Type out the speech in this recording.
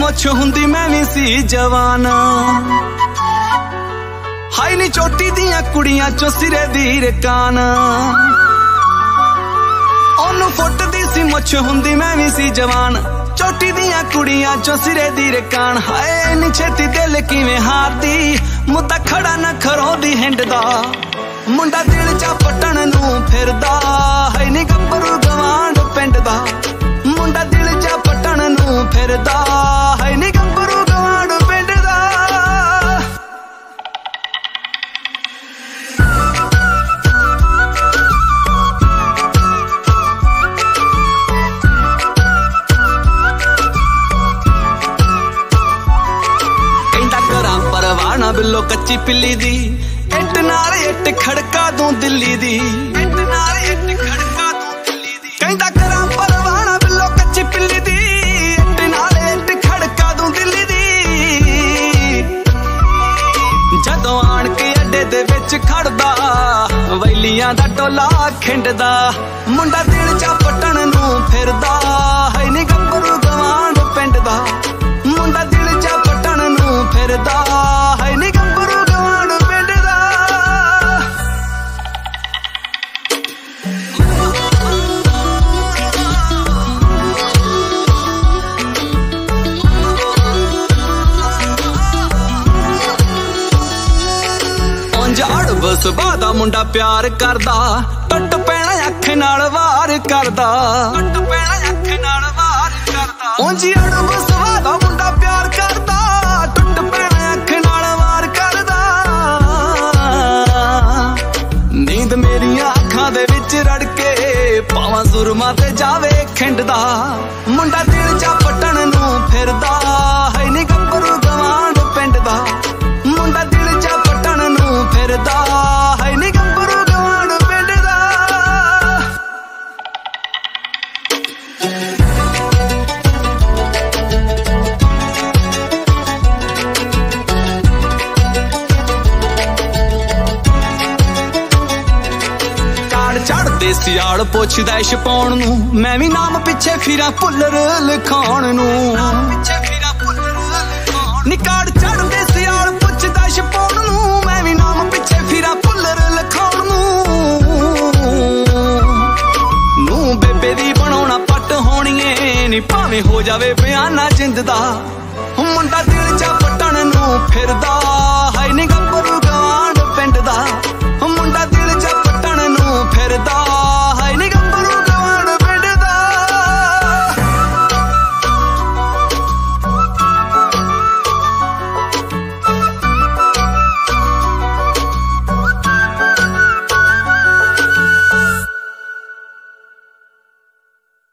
मुछ हुंदी मैं भी सी जवान। हाई नी चोटी दियां कुड़ियां चो सिरे दी रकान। ओनू फुटदी सी मुछ हुंदी मैं भी सी जवान। चोटी दियां कुड़ियां चो सिरे दी रकान। हाय नी छेती दिल किवें हारदी मुद्दा खड़ा न खरोंदी हिंडदा। मुंडा दिल चा पटन नू फिरदा है नी गंबरू गवांड पिंड दा। मुंडा दिल चा पटन नू फिरदा है नी गंबरू गवांड पिंड दा। कहंदा करां परवाना बिल्लो कच्ची पिल्ली दी। इट नाल इट खड़का दूं दिल्ली दी। इट नाल इट खड़का दूं दिल्ली दी। कहंदा करां परवाना बिल्लो कच्ची पिल्ली दी। इट नाल इट खड़का दूं दिल्ली दी। जदों आण के अड्डे दे विच खड़दा वैलियां दा टोला खिंडदा। मुंडा दिल चा पटन नू फिरदा है नी गंबरू गवांड पिंड दा। मुंडा दिल चा पटन नू फिरदा है नी गंबरू गवांड पिंड दा। सुभा दा मुंडा प्यार करदा। टुट पैना अख नाल वार करदा। टुट पैना अख नाल वार करदा। ओंजी अड़ब सुभा दा मुंडा प्यार करदा। टुट पैना अख नाल वार करदा। नींद मेरियां अखां दे विच रड़के पावां सुरमा ते जावे खिंडदा। मुंडा दिल चा पटन नू फिरदा है नी गंबरू गवांड पिंड दा। मुंडा दिल चा पटन नू फिरदा है नी गंबरू गवांड पिंड दा। काड़ चढ़दे सियाल पुछदा छपाउण नू। मैं भी नाम पिछे फिरा भुल्लर लिखाउण नू। नी काड़ चढ़दे सियाल पुछदा छपाउण नू। मैं भी नाम पिछे फिरा भुल्लर लिखाउण नू। बेबे दी बनाउणा पट होणीए नी भावें हो जावे बयाना जिंद दा। मुंडा दिल चा पटन नू फिरदा